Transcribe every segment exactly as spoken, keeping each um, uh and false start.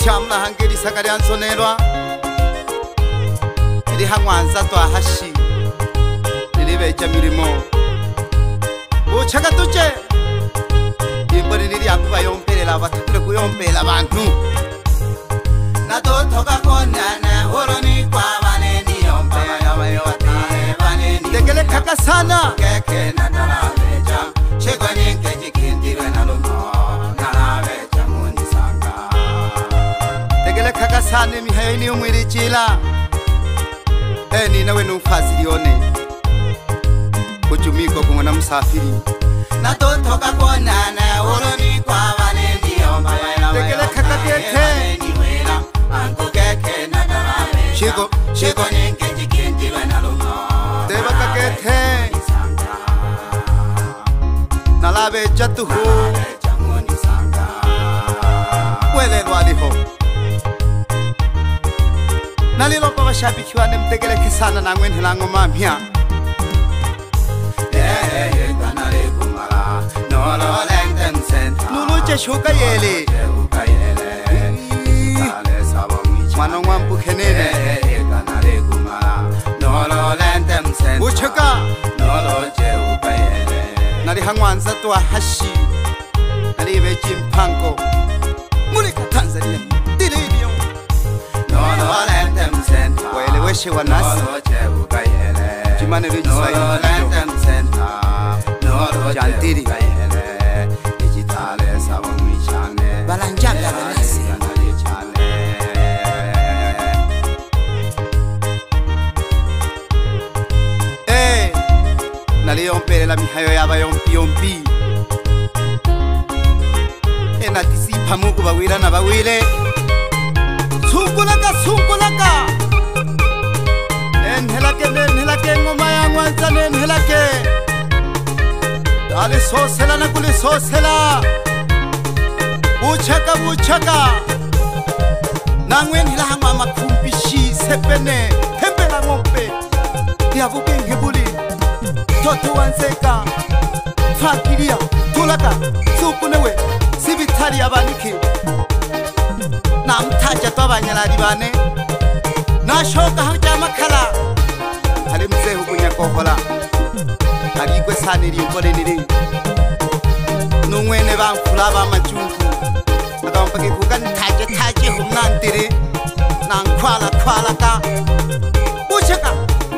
chamla hangeri sakari ansonelwa iri hamwanza twahashi iri becha mirimo uchaga tuje imboni riri akuba yomperera batukure kuyompera abantu nadotoka konana horoni kwa baneni yompa yabayo atare baneni tegele kaka sana keke nadara beja chegoni keji kindirwe nalumo narabeja munisanga tegele kaka sana mihayo ni umwiri chila eni nawe numfazilione ujumiko kumona msafiri nadotoka konana horoni kwa baneni yompa tegele kaka keke Chico, Chico, Deva kakete Nalabe jatuhu Wele lwaliho Nalilo pa washabiki wane mtegele kisana na ngweni lango mamia Nulu jeshuka yele Mano ngwampu kenene Uchaka Nari hangwanza tuwa hashi Nari bechi mpango Mulika Tanzania Dilibio Wele weshe wa nasi Jimane riji swayo Jantiri Balanjaga wa nasi Naliyompere la mihayo yaba yompi yompi Ena tisipa mugu bawila na bawile Sungulaka sungulaka Nenhelake nenhelake ngoma ya ngwanza nenhelake Dali sosela na kuli sosela Uchaka uchaka Nangwen hila hangwa makumpishi sepene Hembe la ngompe Diavuke ngebuli Toto wanseka Fakiria Tulaka Sukunewe Sibitari abaniki Na mtaja twabanyalari bane Nashoka hanja makala Hali mzee hukunya kohola Harigwe saniri ukole niri Nungwene bamfula bamajungu Nagampake kuka ntaje taje humnantiri Nankwala kwala ka Uchaka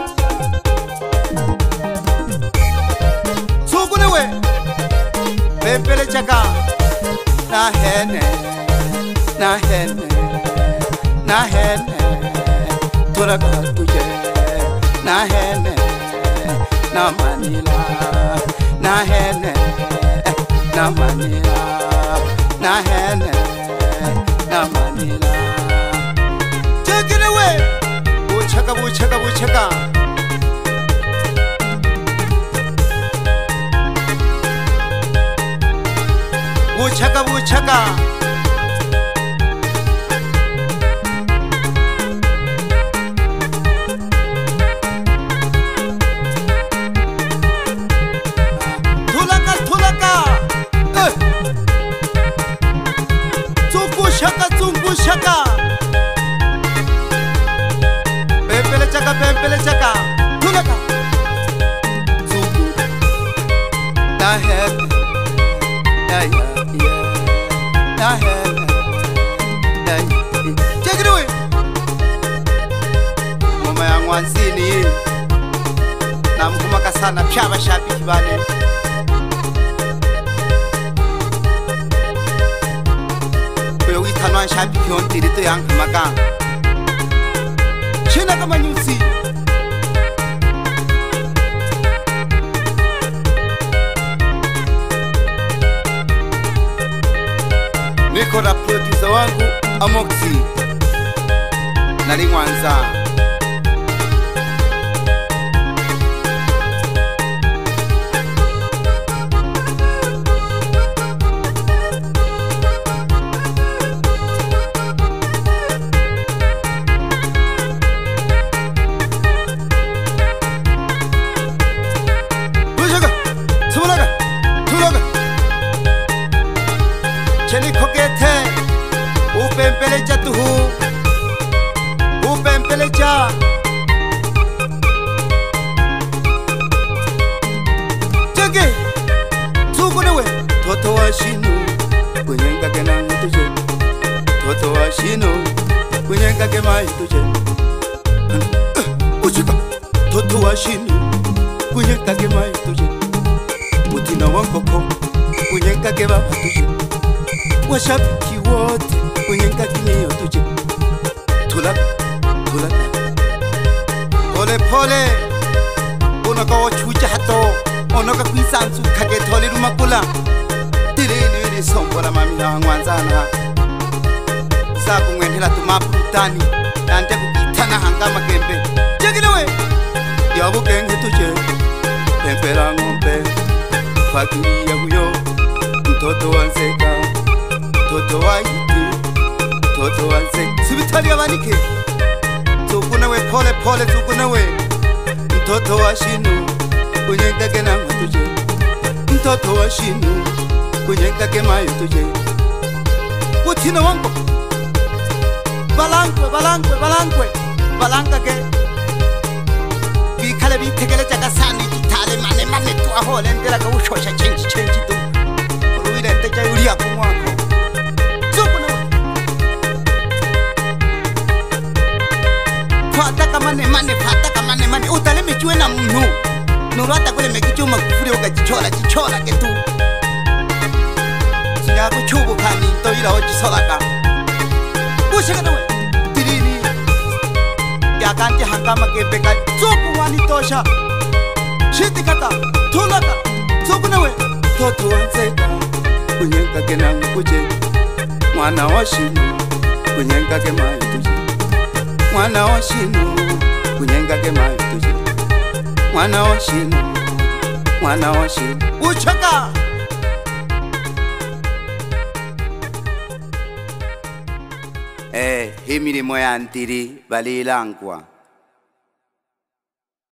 Pempele chaka Na hene Na hene Na hene Tulaka tuje Na hene Na manila Na hene Na manila Na hene Na manila Take it away Buchaka buchaka buchaka Buchaka buchaka Tulaka tulaka eh. Zungu shaka zungu shaka Pempele chaka pempele chaka Tulaka Zungu Na head Yeah, yeah, yeah. Yeah, take it away. Mama yangu ansini. Na mkumaka sana pshaba shabiki bane. Kuyo witanwa shabiki hontiri to yangu maka. Shina kama nyusi. Niko na producer wangu Amoxi Nari Mwanza Tujaga, tumulaga, tulaga Cheni kokete Upempele chatu toto wa shino kunyenga ke na tuje toto wa shino kunyenga ke mai tuje uchika toto wa shino kunyenga ke mai tuje mutina wankoko kunyenga ke baba tuje washabiki wote kunyenga kinyo tuje tula tula pole pole onaka wachuja hato onaka kwisanzu kage thole rumakula tireni ni sombola mami na ngwanzana sabu ngwenhela tumaputani nande kukitana hangama kembe jeginowe yabu kenge tuje pempera ngombe fakiri yabuyo mtoto wanseka mtoto waiti mtoto wanseka sibitali abanike tukunawe pole pole tukunawe mtoto wa shino kunyenga ke na tuje mtoto wa shino kunyenga ke mayo tuje utina wangu balangwe balangwe balangwe balanga ke bikale bitegele jaga sani kitale mane mane tu ahole ndela ka ushosha change change tu ruwile nteja yulia kumwako tukunawe fataka mane mane fataka mane mane utale michwe na mnu nurata kule mekichuma kufuri ukachichola chichola ketu sinya kuchubu kani toira ochi solaka ushaka nawe tirini yakanti hangama kebeka zoku wani tosha shiti kata tulaka zoku nawe toto wanseka kunyenga ke nangu kuje mwana wa shino kunyenga ke mayo tuje mwana wa shino kunyenga ke mayo tuje mwana wa shino mwana wa shino uchaka eh hii milimo ya ntiri balilangwa